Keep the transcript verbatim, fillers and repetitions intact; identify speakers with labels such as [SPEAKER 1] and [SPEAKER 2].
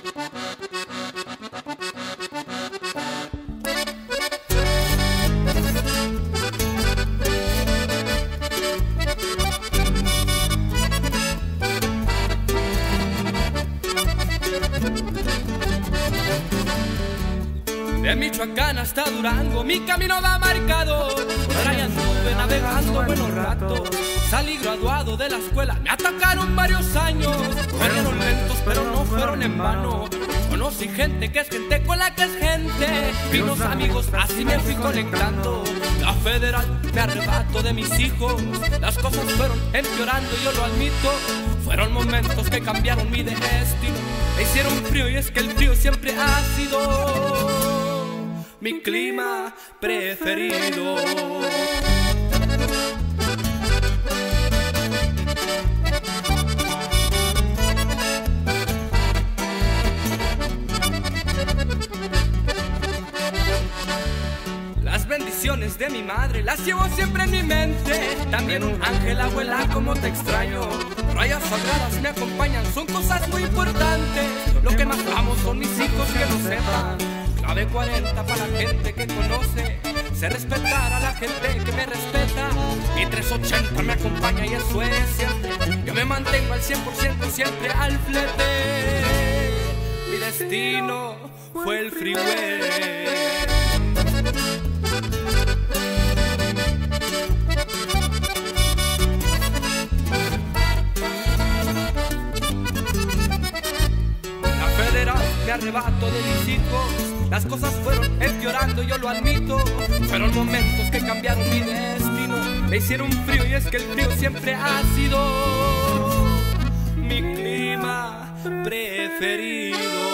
[SPEAKER 1] De Michoacán hasta Durango mi camino va marcado. Por ahí anduve navegando buenos ratos. Salí graduado de la escuela, me atacaron varios años. Fueron lentos pero no fueron en vano. Conocí gente que es gente con la que es gente. Vi unos amigos, así me fui conectando. La federal me arrebató de mis hijos. Las cosas fueron empeorando, yo lo admito. Fueron momentos que cambiaron mi destino. Me hicieron frío y es que el frío siempre ha sido mi clima preferido. Las bendiciones de mi madre las llevo siempre en mi mente. También un ángel, abuela, como te extraño. Rayas sagradas me acompañan, son cosas muy importantes. Lo que más amo son mis hijos, que lo sepan. Clave cuarenta para la gente que conoce. Sé respetar a la gente que me respeta. Mi trescientos ochenta me acompaña y eso es siempre. Yo me mantengo al cien por ciento siempre al flete. Mi destino fue el freeway. Me arrebato de mis hijos. Las cosas fueron empeorando, yo lo admito. Fueron momentos que cambiaron mi destino. Me hicieron frío y es que el frío siempre ha sido mi clima preferido.